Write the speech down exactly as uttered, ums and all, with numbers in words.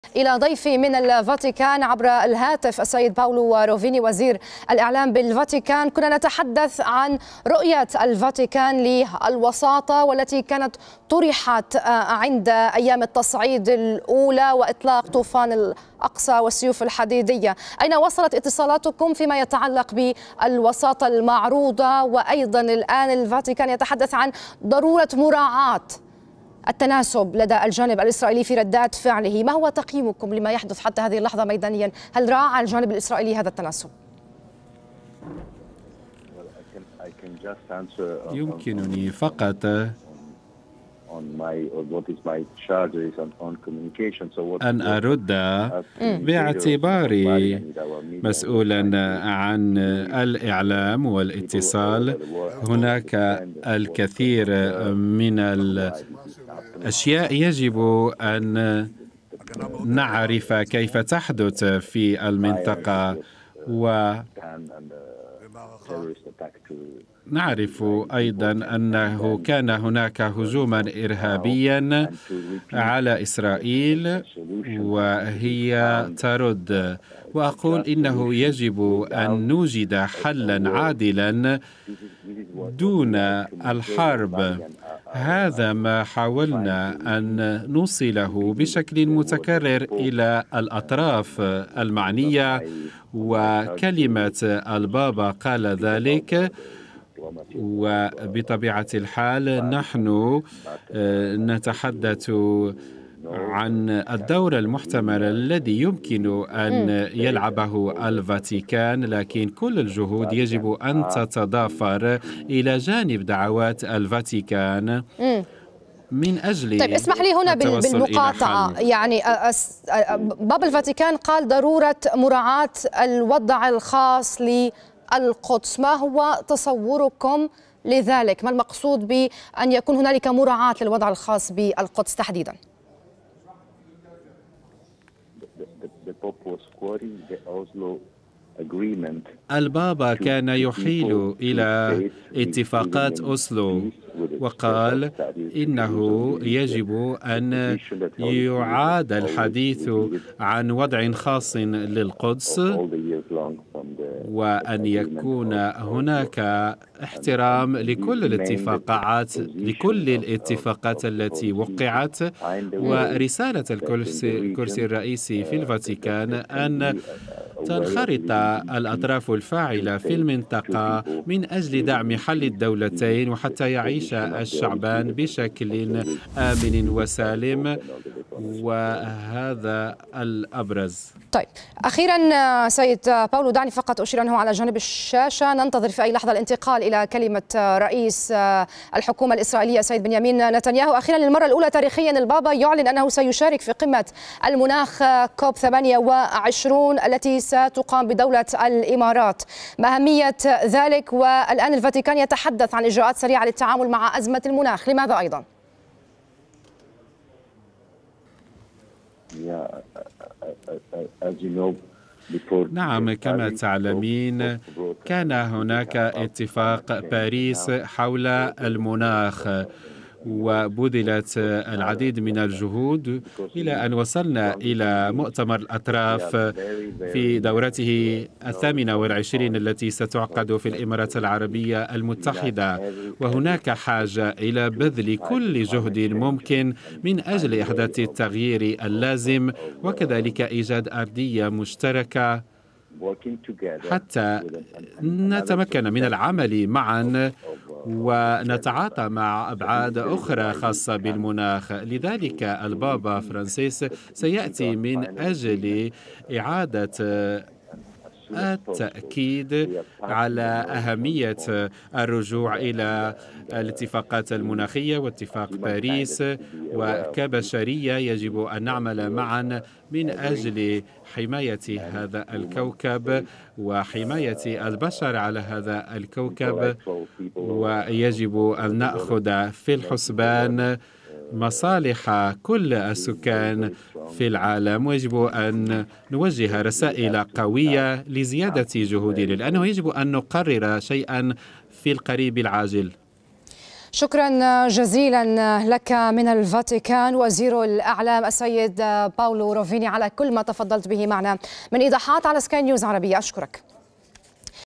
إلى ضيفي من الفاتيكان عبر الهاتف السيد باولو روفيني وزير الإعلام بالفاتيكان. كنا نتحدث عن رؤية الفاتيكان للوساطة والتي كانت طرحت عند أيام التصعيد الأولى وإطلاق طوفان الأقصى والسيوف الحديدية. أين وصلت اتصالاتكم فيما يتعلق بالوساطة المعروضة؟ وأيضا الآن الفاتيكان يتحدث عن ضرورة مراعاة التناسب لدى الجانب الإسرائيلي في ردات فعله. ما هو تقييمكم لما يحدث حتى هذه اللحظة ميدانيا؟ هل راعى الجانب الإسرائيلي هذا التناسب؟ يمكنني فقط أن أرد باعتباري مسؤولا عن الإعلام والاتصال. هناك الكثير من الأشياء يجب أن نعرف كيف تحدث في المنطقة، و نعرف أيضا أنه كان هناك هجوما إرهابيا على إسرائيل وهي ترد، وأقول إنه يجب أن نوجد حلا عادلا دون الحرب. هذا ما حاولنا أن نوصله بشكل متكرر إلى الأطراف المعنية، وكلمة البابا قال ذلك. وبطبيعة الحال نحن نتحدث عن الدور المحتمل الذي يمكن أن يلعبه الفاتيكان، لكن كل الجهود يجب أن تتضافر إلى جانب دعوات الفاتيكان من أجل طيب اسمح لي هنا بالمقاطعة. يعني بابا الفاتيكان قال ضرورة مراعاة الوضع الخاص للقدس. ما هو تصوركم لذلك؟ ما المقصود بأن يكون هنالك مراعاة للوضع الخاص بالقدس تحديدا؟ البابا كان يحيل إلى اتفاقات أوسلو وقال إنه يجب أن يعاد الحديث عن وضع خاص للقدس، وأن يكون هناك احترام لكل الاتفاقات لكل الاتفاقات التي وقعت. ورسالة الكرسي الرئيسي في الفاتيكان أن تنخرط الأطراف الفاعلة في المنطقة من أجل دعم حل الدولتين وحتى يعيش الشعبان بشكل آمن وسالم، وهذا الأبرز. طيب أخيرا سيد باولو، دعني فقط أشير أنه على جانب الشاشة ننتظر في أي لحظة الانتقال إلى كلمة رئيس الحكومة الإسرائيلية سيد بنيامين نتنياهو. أخيرا للمرة الأولى تاريخيا البابا يعلن أنه سيشارك في قمة المناخ كوب ثمانية وعشرين التي ستقام بدولة الإمارات. ما أهمية ذلك؟ والآن الفاتيكان يتحدث عن إجراءات سريعة للتعامل مع أزمة المناخ، لماذا أيضا؟ نعم، كما تعلمين كان هناك اتفاق باريس حول المناخ، وبذلت العديد من الجهود إلى أن وصلنا إلى مؤتمر الأطراف في دورته الثامنة والعشرين التي ستعقد في الإمارات العربية المتحدة. وهناك حاجة إلى بذل كل جهد ممكن من أجل إحداث التغيير اللازم، وكذلك إيجاد أرضية مشتركة حتى نتمكن من العمل معا ونتعاطى مع أبعاد أخرى خاصة بالمناخ. لذلك البابا فرانسيس سيأتي من أجل إعادة التأكيد على أهمية الرجوع إلى الاتفاقات المناخية واتفاق باريس، وكبشرية يجب أن نعمل معا من أجل حماية هذا الكوكب وحماية البشر على هذا الكوكب. ويجب أن نأخذ في الحسبان مصالح كل السكان في العالم، ويجب أن نوجه رسائل قوية لزيادة جهودنا، لأنه يجب أن نقرر شيئا في القريب العاجل. شكرا جزيلا لك من الفاتيكان وزير الإعلام السيد باولو روفيني على كل ما تفضلت به معنا من إيضاحات على سكاي نيوز عربية. أشكرك.